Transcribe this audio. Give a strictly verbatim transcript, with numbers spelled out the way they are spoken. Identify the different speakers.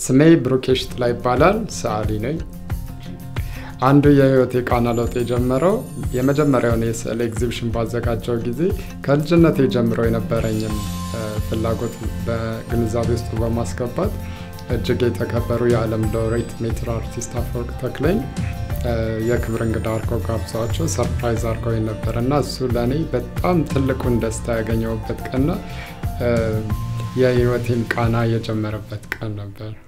Speaker 1: ስሜ ብሩኬሽ ጥላ ይባላል ሰዓሊ ነኝ አንዱ የህይወቴ ቃና ለውጥ የጀመረው የመጀመሪያውን የስዕል ኤግዚቢሽን ባዘጋጀው ጊዜ ከልጅነቴ ጀምሮ የነበረኝን ፍላጎት በግንዛቤ ውስጥ በማስገባት እጅግ የተከበሩ የዓለም ሎሬት ሜትር አርቲስት አፈወርቅ ተክሌን የክብር እንግዳ አድርገው ጋብዘዋቸው ሰርፕራይዝ አድርገው ነበርና እሱ ለኔ በጣም ትልቁን ደስታ ያገኘሁበት ቀንና የህይወቴን ቃና የጀመረበት ቀን ነበር